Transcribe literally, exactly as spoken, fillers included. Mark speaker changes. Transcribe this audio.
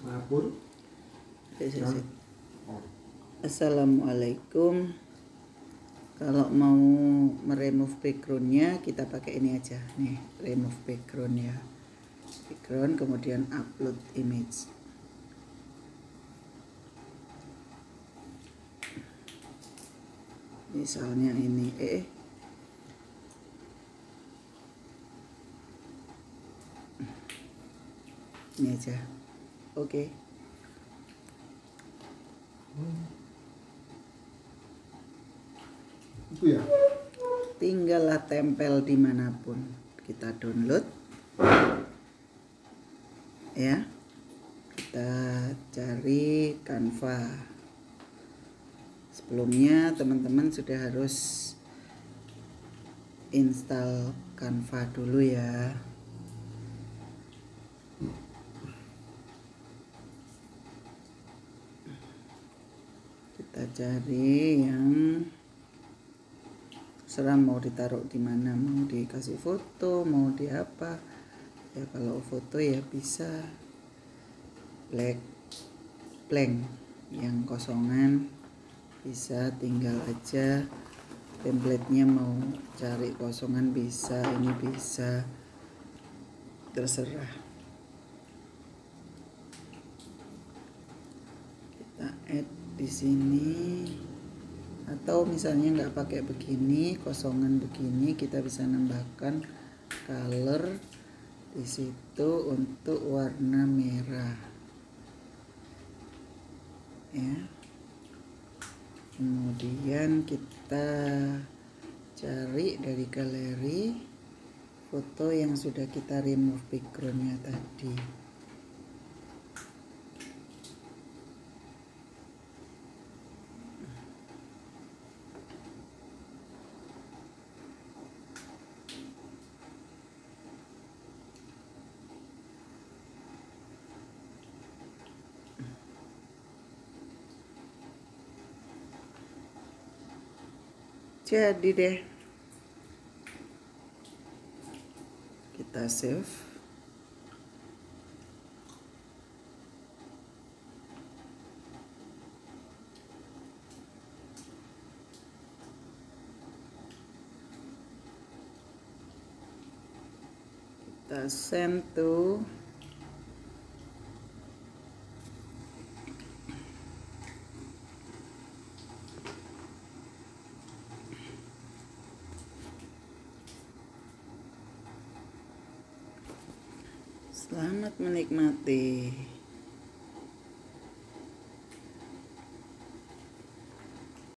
Speaker 1: Ngapur.
Speaker 2: Assalamualaikum. Kalau mau meremove backgroundnya kita pakai ini aja nih, remove background ya, background kemudian upload image. Misalnya ini eh ini aja, oke. Okay.
Speaker 1: Itu ya.
Speaker 2: Tinggallah tempel dimanapun, kita download ya, kita cari Canva. Sebelumnya teman-teman sudah harus install Canva dulu ya. Kita cari yang serah mau ditaruh di mana, mau dikasih foto, mau di apa ya. Kalau foto ya bisa black blank, yang kosongan bisa tinggal aja template-nya, mau cari kosongan bisa, ini bisa, terserah. Kita add di sini. Atau misalnya nggak pakai begini, kosongan begini, kita bisa nambahkan color di situ untuk warna merah ya. Kemudian kita cari dari galeri foto yang sudah kita remove backgroundnya tadi. Jadi deh, kita save. Kita send to selamat menikmati.